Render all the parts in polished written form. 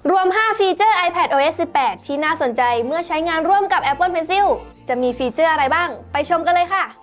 รวม 5 ฟีเจอร์ iPadOS 18 ที่น่าสนใจเมื่อใช้งานร่วมกับ Apple Pencil จะมีฟีเจอร์อะไรบ้างไปชมกันเลยค่ะ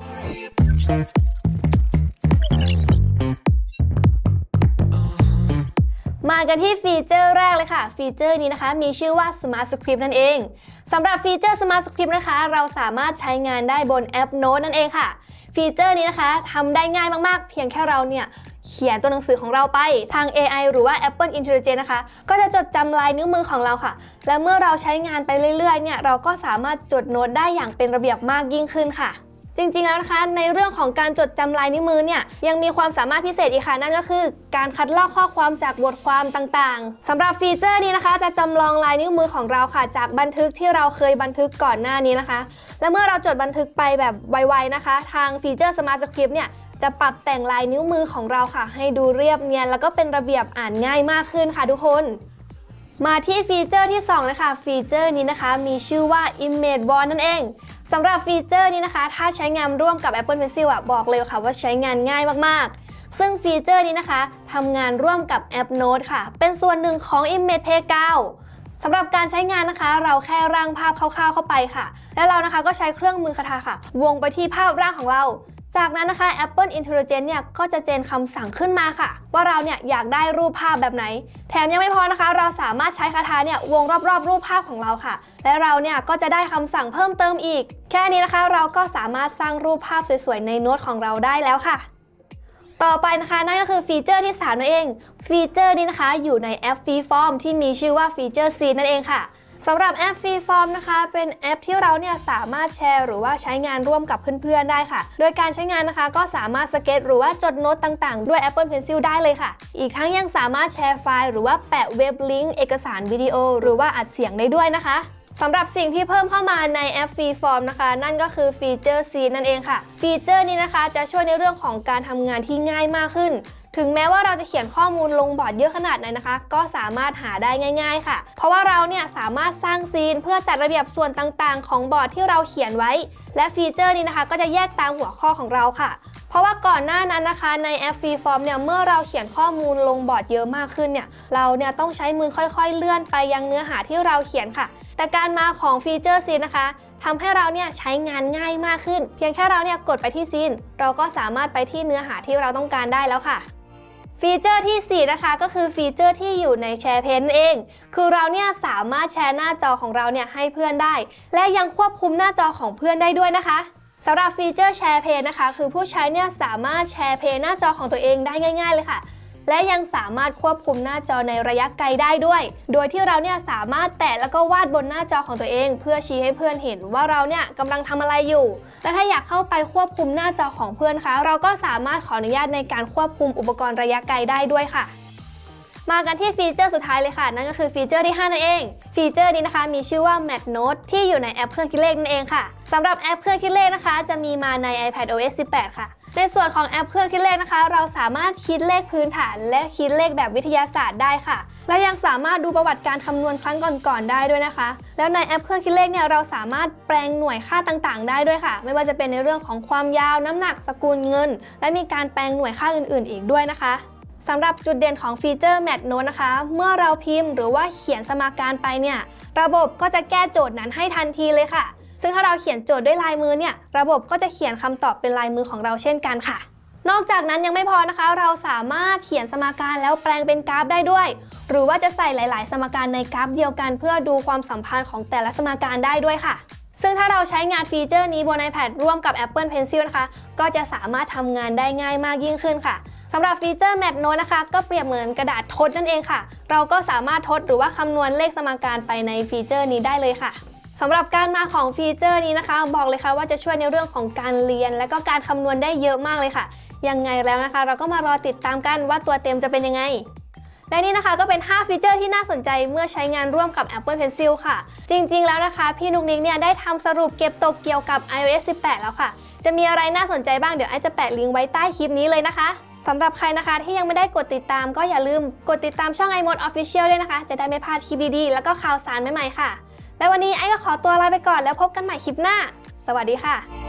มากันที่ฟีเจอร์แรกเลยค่ะฟีเจอร์นี้นะคะมีชื่อว่า Smart Script นั่นเองสำหรับฟีเจอร์ Smart Script นะคะเราสามารถใช้งานได้บนแอป Note นั่นเองค่ะฟีเจอร์นี้นะคะทำได้ง่ายมากๆเพียงแค่เราเนี่ยเขียนตัวหนังสือของเราไปทาง AI หรือว่า Apple Intelligence นะคะก็จะจดจำลายนิ้วมือของเราค่ะและเมื่อเราใช้งานไปเรื่อยๆเนี่ยเราก็สามารถจดโน้ตได้อย่างเป็นระเบียบมากยิ่งขึ้นค่ะจริงๆแล้วนะคะในเรื่องของการจดจำลายนิ้วมือเนี่ยยังมีความสามารถพิเศษอีกค่ะนั่นก็คือการคัดลอกข้อความจากบทความต่างๆสำหรับฟีเจอร์นี้นะคะจะจำลองลายนิ้วมือของเราค่ะจากบันทึกที่เราเคยบันทึกก่อนหน้านี้นะคะและเมื่อเราจดบันทึกไปแบบไวๆนะคะทางฟีเจอร์ Smart Script เนี่ยจะปรับแต่งลายนิ้วมือของเราค่ะให้ดูเรียบเนียนแล้วก็เป็นระเบียบอ่านง่ายมากขึ้นค่ะทุกคนมาที่ฟีเจอร์ที่2เลยค่ะฟีเจอร์นี้นะคะมีชื่อว่า Image Wall นั่นเองสำหรับฟีเจอร์นี้นะคะถ้าใช้งานร่วมกับ Apple Pencil บอกเลยค่ะว่าใช้งานง่ายมากๆซึ่งฟีเจอร์นี้นะคะทำงานร่วมกับแอป Note ค่ะเป็นส่วนหนึ่งของ Image Playground สำหรับการใช้งานนะคะเราแค่ร่างภาพคร่าวๆเข้าไปค่ะแล้วเรานะคะก็ใช้เครื่องมือคาถาค่ะวงไปที่ภาพร่างของเราจากนั้นนะคะ Apple Intelligence เนี่ยก็จะเจนคำสั่งขึ้นมาค่ะว่าเราเนี่ยอยากได้รูปภาพแบบไหนแถมยังไม่พอนะคะเราสามารถใช้คาถาเนี่ยวงรอบๆรูปภาพของเราค่ะและเราเนี่ยก็จะได้คำสั่งเพิ่มเติมอีกแค่นี้นะคะเราก็สามารถสร้างรูปภาพสวยๆในโน้ตของเราได้แล้วค่ะต่อไปนะคะนั่นก็คือฟีเจอร์ที่3นั่นเองฟีเจอร์นี้นะคะอยู่ในแอป Freeform ที่มีชื่อว่าฟีเจอร์ Scene นั่นเองค่ะสำหรับแอป Freeform นะคะเป็นแอปที่เราเนี่ยสามารถแชร์หรือว่าใช้งานร่วมกับเพื่อนๆได้ค่ะโดยการใช้งานนะคะก็สามารถสเก็ตหรือว่าจดโน้ตต่างๆด้วย Apple Pencil ได้เลยค่ะอีกทั้งยังสามารถแชร์ไฟล์หรือว่าแปะเว็บลิงก์เอกสารวิดีโอหรือว่าอัดเสียงได้ด้วยนะคะสำหรับสิ่งที่เพิ่มเข้ามาในแอป Freeform นะคะนั่นก็คือฟีเจอร์ Scene นั่นเองค่ะฟีเจอร์นี้นะคะจะช่วยในเรื่องของการทำงานที่ง่ายมากขึ้นถึงแม้ว่าเราจะเขียนข้อมูลลงบอร์ดเยอะขนาดไหนนะคะก็สามารถหาได้ง่ายๆค่ะเพราะว่าเราเนี่ยสามารถสร้างซีนเพื่อจัดระเบียบส่วนต่างๆของบอร์ดที่เราเขียนไว้และฟีเจอร์นี้นะคะก็จะแยกตามหัวข้อของเราค่ะเพราะว่าก่อนหน้านั้นนะคะในแอป Freeform เนี่ยเมื่อเราเขียนข้อมูลลงบอร์ดเยอะมากขึ้นเนี่ยเราเนี่ยต้องใช้มือค่อยๆเลื่อนไปยังเนื้อหาที่เราเขียนค่ะแต่การมาของฟีเจอร์ซีนนะคะทำให้เราเนี่ยใช้งานง่ายมากขึ้นเพียงแค่เราเนี่ยกดไปที่ซีนเราก็สามารถไปที่เนื้อหาที่เราต้องการได้แล้วค่ะฟีเจอร์ที่4นะคะก็คือฟีเจอร์ที่อยู่ในแชร์เพนเองคือเราเนี่ยสามารถแชร์หน้าจอของเราเนี่ยให้เพื่อนได้และยังควบคุมหน้าจอของเพื่อนได้ด้วยนะคะสำหรับฟีเจอร์แชร์เพนนะคะคือผู้ใช้เนี่ยสามารถแชร์เพนหน้าจอของตัวเองได้ง่ายๆเลยค่ะและยังสามารถควบคุมหน้าจอในระยะไกลได้ด้วยโดยที่เราเนี่ยสามารถแตะแล้วก็วาดบนหน้าจอของตัวเองเพื่อชี้ให้เพื่อนเห็นว่าเราเนี่ยกำลังทำอะไรอยู่และถ้าอยากเข้าไปควบคุมหน้าจอของเพื่อนคะเราก็สามารถขออนุญาตในการควบคุมอุปกรณ์ระยะไกลได้ด้วยค่ะมากันที่ฟีเจอร์สุดท้ายเลยค่ะนั่นก็คือฟีเจอร์ที่5นั่นเองฟีเจอร์นี้นะคะมีชื่อว่า Math Note ที่อยู่ในแอปเครื่องคิดเลขนั่นเองค่ะสำหรับแอปเครื่องคิดเลขนะคะจะมีมาใน iPadOS 18 ค่ะในส่วนของแอปเครื่องคิดเลขนะคะเราสามารถคิดเลขพื้นฐานและคิดเลขแบบวิทยาศาสตร์ได้ค่ะและยังสามารถดูประวัติการคำนวณครั้งก่อนๆได้ด้วยนะคะแล้วในแอปเครื่องคิดเลขเนี่ยเราสามารถแปลงหน่วยค่าต่างๆได้ด้วยค่ะไม่ว่าจะเป็นในเรื่องของความยาวน้ำหนักสกุลเงินและมีการแปลงหน่วยค่าอื่นๆอีกด้วยนะคะสำหรับจุดเด่นของฟีเจอร์ Math Note นะคะเมื่อเราพิมพ์หรือว่าเขียนสมการไปเนี่ยระบบก็จะแก้โจทย์นั้นให้ทันทีเลยค่ะซึ่งถ้าเราเขียนโจทย์ด้วยลายมือเนี่ยระบบก็จะเขียนคำตอบเป็นลายมือของเราเช่นกันค่ะนอกจากนั้นยังไม่พอนะคะเราสามารถเขียนสมการแล้วแปลงเป็นกราฟได้ด้วยหรือว่าจะใส่หลายๆสมการในกราฟเดียวกันเพื่อดูความสัมพันธ์ของแต่ละสมการได้ด้วยค่ะซึ่งถ้าเราใช้งานฟีเจอร์นี้บน iPad ร่วมกับ Apple Pencil นะคะก็จะสามารถทำงานได้ง่ายมากยิ่งขึ้นค่ะสำหรับฟีเจอร์ Math Note นะคะก็เปรียบเหมือนกระดาษทดนั่นเองค่ะเราก็สามารถทดหรือว่าคำนวณเลขสมการไปในฟีเจอร์นี้ได้เลยค่ะสำหรับการมาของฟีเจอร์นี้นะคะบอกเลยค่ะว่าจะช่วยในเรื่องของการเรียนและก็การคำนวณได้เยอะมากเลยค่ะยังไงแล้วนะคะเราก็มารอติดตามกันว่าตัวเต็มจะเป็นยังไงและนี่นะคะก็เป็น5ฟีเจอร์ที่น่าสนใจเมื่อใช้งานร่วมกับ Apple Pencil ค่ะจริงๆแล้วนะคะพี่นุ๊กนิกเนี่ยได้ทำสรุปเก็บตกเกี่ยวกับ iOS 18 แล้วค่ะจะมีอะไรน่าสนใจบ้างเดี๋ยวไอจะแปะลิงก์ไว้ใต้คลิปนี้เลยนะคะสำหรับใครนะคะที่ยังไม่ได้กดติดตามก็อย่าลืมกดติดตามช่อง iMode Official ด้วยนะคะจะได้ไม่พลาดคลิปดีๆแล้วก็ข่าวสารใหม่ๆค่ะและวันนี้ไอก็ขอตัวลาไปก่อนแล้วพบกันใหม่คลิปหน้าสวัสดีค่ะ